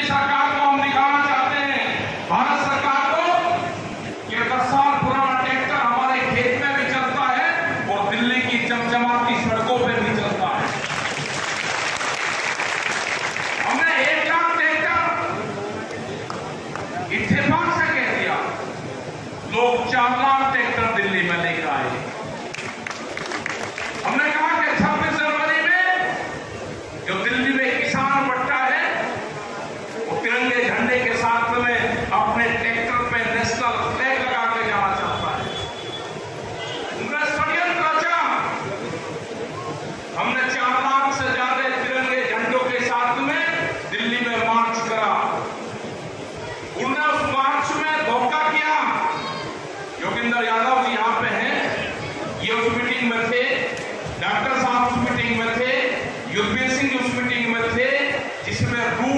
BJP सरकार को हम दिखाना चाहते हैं, भारत सरकार को, कि 10 साल पुराना ट्रैक्टर हमारे खेत में भी चलता है और दिल्ली की चमचमाती सड़कों पर भी चलता है। हमने 1 लाख ट्रैक्टर इत्तेफाक से कह दिया, लोग 4 लाख ट्रैक्टर दिल्ली में लेकर आए। हमने कहा कि 26 जनवरी में जो दिल्ली में किसान बट्टा है वो तिरंगे झंडे के साथ में अपने ट्रैक्टर पे नेशनल फ्लैग लगा के जाना चाहता है। उन्होंने षड्यंत्र रचा। हमने 4 लाख से ज्यादा तिरंगे झंडों के साथ में दिल्ली में मार्च करा। उन्होंने उस मार्च में धोखा किया। योगेंद्र यादव जी यहाँ पे हैं, ये उस मीटिंग में थे, डॉक्टर साहब उस मीटिंग में थे, युद्धवीर सिंह उस मीटिंग में थे, जिसमें